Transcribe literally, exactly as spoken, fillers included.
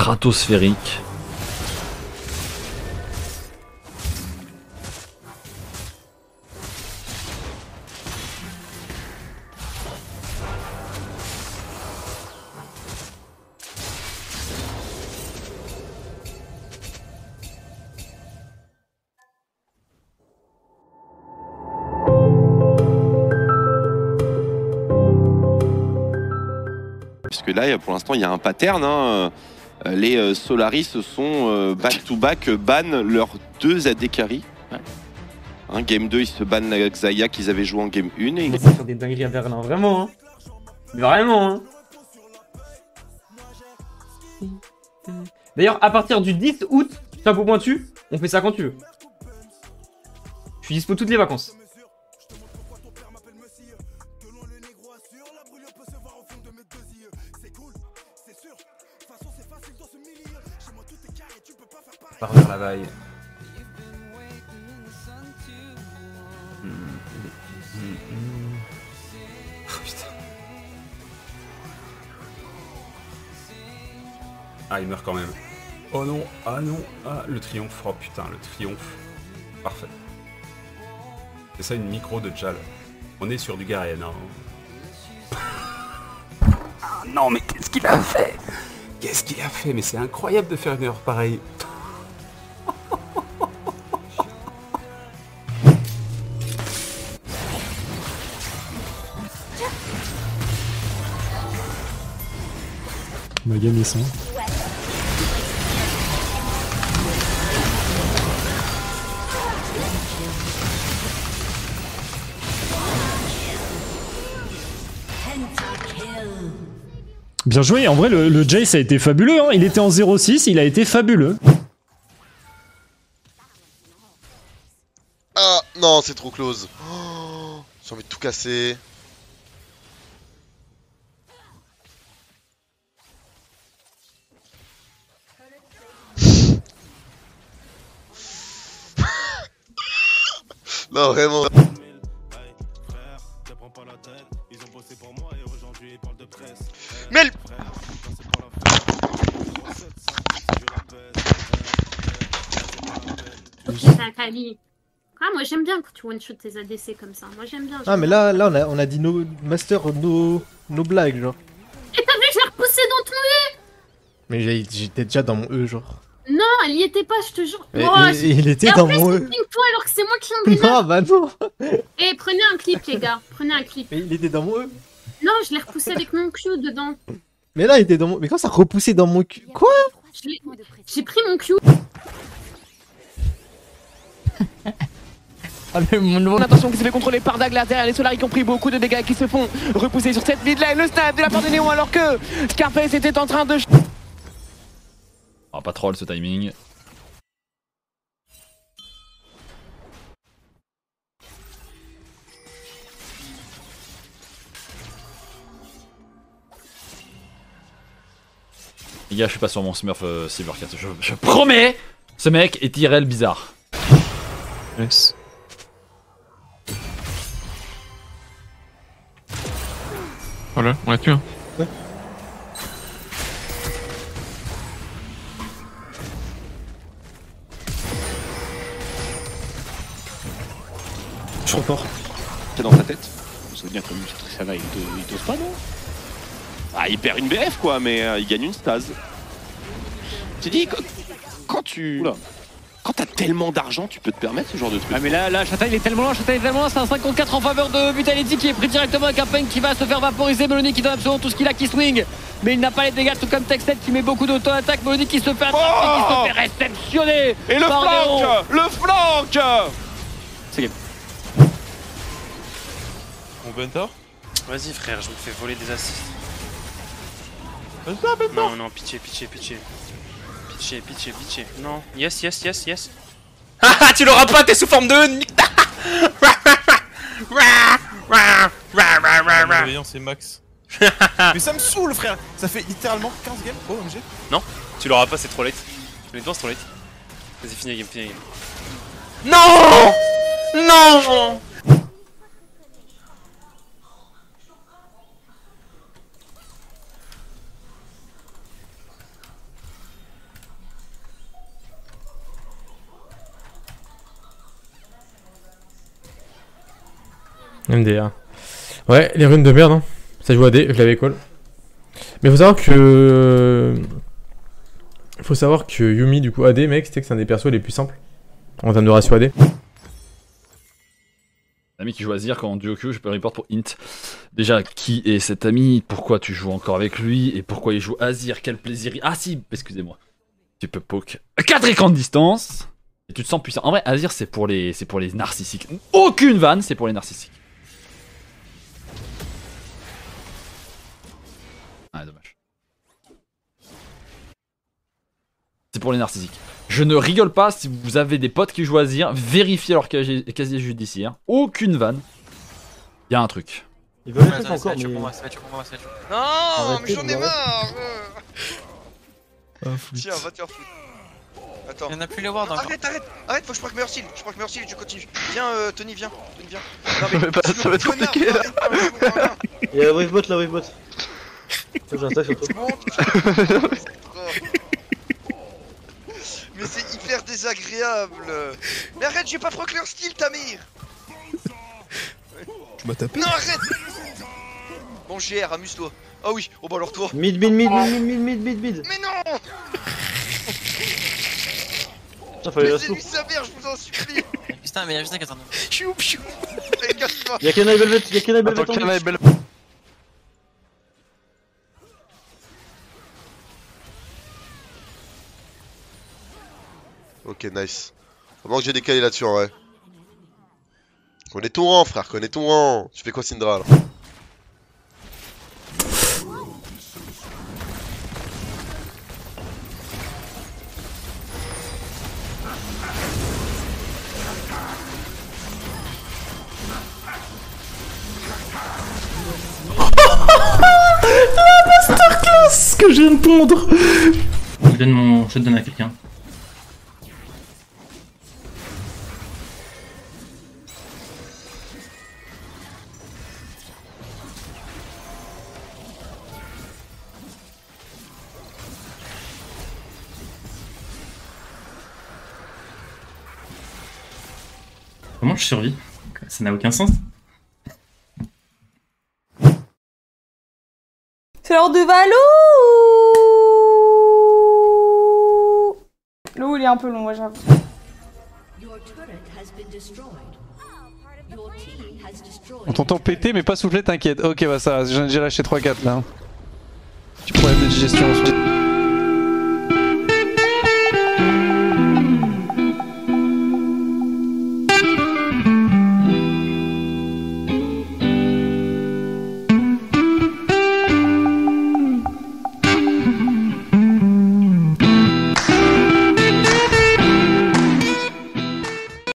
stratosphérique. Puisque là, pour l'instant, il y a un pattern. Hein. Les Solaris sont back-to-back ban leurs deux A D carry. Ouais. Hein, game deux, ils se bannent la Xayah qu'ils avaient joué en game un. Et... C'est sur des dingueries à Berlin, vraiment. Hein. Vraiment. Hein. D'ailleurs, à partir du dix août, chapeau pointu, on fait ça quand tu veux. Je suis dispo toutes les vacances. Par vers la vaille. Mmh, mmh, mmh. Oh putain. Ah, il meurt quand même. Oh non, ah non, ah le triomphe, oh putain, le triomphe. Parfait. C'est ça une micro de Jal. On est sur du Garen, hein. Ah non, mais qu'est-ce qu'il a fait? Qu'est-ce qu'il a fait? Mais c'est incroyable de faire une erreur pareille. On a gagné ça. Bien joué, en vrai le, le Jace a été fabuleux, hein. Il était en zéro six, il a été fabuleux. Ah non, c'est trop close. Oh, j'ai envie de tout casser. Non, vraiment. Mais elle... C'est un Kali. Ah, moi j'aime bien quand tu one-shot tes A D C comme ça. Moi j'aime bien. Ah, mais là, là on, a, on a dit no master, no, no blague, genre. Et t'as vu, je l'ai repoussé dans ton E. Mais j'étais déjà dans mon E, genre. Non, elle y était pas, je te jure. Mais, Oh, il, il était et dans en plus, mon E. toi alors que c'est moi qui l'ai Non, bah non. Et prenez un clip, les gars. Prenez un clip. Mais il était dans mon E. Non, je l'ai repoussé avec mon Q dedans. Mais là, il était dans mon... Mais quand ça repoussait dans mon Q... Quoi? J'ai pris mon Q. Ah, mais mon attention qui se fait contrôler par Douglas derrière les Solaris qui ont pris beaucoup de dégâts qui se font repousser sur cette mid lane. Le snap de la part de Néon alors que Scarface était en train de... Ah, pas troll ce timing. Les gars, je suis pas sur mon Smurf euh, Cybercat. Je, je promets, ce mec est irréel bizarre. Yes. Voilà, on l'a tué. Hein. Ouais. Je suis fort. C'est dans sa tête. Ça veut dire comme ça va, il t'ose pas, non? Ah, il perd une B F quoi, mais euh, il gagne une stase. Tu dis, quand tu... Oula. Quand t'as tellement d'argent, tu peux te permettre ce genre de truc. Ah mais là, là, Chata il est tellement loin, Chata il est tellement loin, c'est un cinq contre quatre en faveur de Vitality qui est pris directement avec un Pain qui va se faire vaporiser. Melony qui donne absolument tout ce qu'il a qui swing, mais il n'a pas les dégâts, tout comme Texted qui met beaucoup d'auto-attaque. Melony qui se fait attraper, oh qui se fait réceptionner. Et le par flank Néon. Le flank. C'est game. On Benta? Vas-y frère, je me fais voler des assists. Benta, Benta. Non, non, pitié, pitié, pitié. Pitié, pitié, pitié. Non. Yes, yes, yes, yes. Haha, tu l'auras pas, t'es sous forme de... Bienveillant, c'est Max. Mais ça me saoule, frère. Ça fait littéralement quinze games. Oh, M G. Non, tu l'auras pas, c'est trop late. Honnêtement, c'est trop late. Vas-y, finis la game, finis la game. Non. Non. M D R. Ouais, les runes de merde, hein. Ça joue A D, je l'avais call. Mais faut savoir que... Faut savoir que Yuumi, du coup, A D, mec, c'était que c'est un des persos les plus simples. En termes de ratio A D. Ami qui joue Azir quand en duo queue, je peux report pour int. Déjà, qui est cet ami? Pourquoi tu joues encore avec lui? Et pourquoi il joue Azir? Quel plaisir. Ah si, excusez-moi. Tu peux poke quatre écrans de distance. Et tu te sens puissant. En vrai, Azir, c'est pour les c'est pour les narcissiques. Aucune vanne, c'est pour les narcissiques. Ah, dommage. C'est pour les narcissiques. Je ne rigole pas, si vous avez des potes qui jouent Azir, vérifiez leur casier, casier judiciaire. Aucune vanne. Il y a un truc. Ils veulent ouais, encore, mais... Non, mais j'en ai marre. Ah, tiens, va te faire foutre. Attends. Il y en a plus les wards. Arrête, arrête, arrête, faut que je proc meilleur style. Je proc meilleur style et tu continues. Viens, euh, Tony, viens. Tony, viens. Non, mais bah, ça va être compliqué là. Il y a wavebot là, wavebot. J'ai un stack sur toi. Mais c'est hyper désagréable. Mais arrête, j'ai pas proc leur style, Tamir. Tu m'as tapé. Non, arrête. Bon, G R, amuse-toi. Ah oui, oh bah alors toi. Mid, mid, mid, mid, mid, mid, mid, mid. Mais non. Putain, fallait la soupe. Sa mère, je vous en supplie. Putain, mais il y a juste un qui attend. Choup, choup. Y'a Kenai Belvet, y'a Kenai Belvet. Attends, Kenai Belvet. Ok, nice. Vraiment que j'ai décalé là-dessus en vrai. Connais ton rang, frère, connais ton rang. Tu fais quoi, Syndra là? La masterclass que je viens de pondre. Je donne mon. Je te donne à quelqu'un. Comment je survis? Ça n'a aucun sens. C'est l'heure de Valo. L'eau il est un peu long, ouais, j'avoue. On t'entend péter mais pas souffler, t'inquiète. Ok, bah ça va, j'ai lâché trois quatre là. Petit problème de digestion.